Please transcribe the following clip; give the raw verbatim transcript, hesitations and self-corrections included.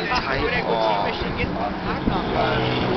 Ach so, der Oh. Gucci möchte jetzt einen Partner haben.